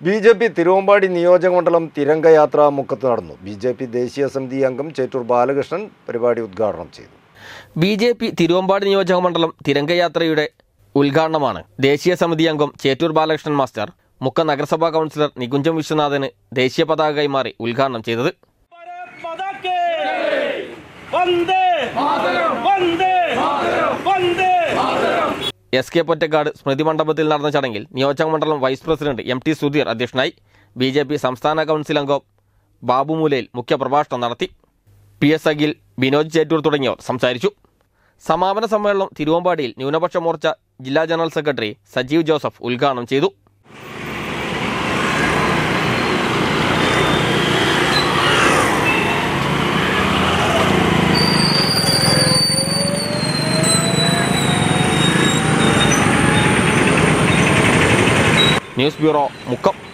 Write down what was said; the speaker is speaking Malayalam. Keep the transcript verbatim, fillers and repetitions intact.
ബി ജെ പി തിരുവമ്പാടി നിയോജകമണ്ഡലം തിരംഗയാത്ര മുക്കത്ത് നടന്നു. ബി ജെ പി ദേശീയ സമിതി അംഗം ചേറ്റൂർ ബാലകൃഷ്ണൻ പരിപാടി ഉദ്ഘാടനം ചെയ്തു. ബി ജെ പി തിരുവമ്പാടി നിയോജകമണ്ഡലം തിരംഗയാത്രയുടെ ഉദ്ഘാടനമാണ് ദേശീയ സമിതി അംഗം ചേറ്റൂർ ബാലകൃഷ്ണൻ മാസ്റ്റർ മുക്ക നഗരസഭാ കൗൺസിലർ നികുഞ്ചം വിശ്വനാഥന് ദേശീയ പതാക കൈമാറി ഉദ്ഘാടനം ചെയ്തത്. എസ് കെ പൊറ്റക്കാട് സ്മൃതി മണ്ഡപത്തിൽ നടന്ന ചടങ്ങിൽ നിയോജകമണ്ഡലം vice president M T Sudheer അധ്യക്ഷനായി. ബി ജെ പി സംസ്ഥാന കൗൺസിൽ അംഗം ബാബുമൂലയിൽ മുഖ്യപ്രഭാഷണം നടത്തി. പി എസ് അഖിൽ, ബിനോജ് ചേറ്റൂർ തുടങ്ങിയവർ സംസാരിച്ചു. സമാപന സമ്മേളനം തിരുവമ്പാടിയിൽ ന്യൂനപക്ഷ മോർച്ച ജില്ലാ ജനറൽ സെക്രട്ടറി സജീവ് ജോസഫ് ഉദ്ഘാടനം ചെയ്തു. News bureau, Mukkam.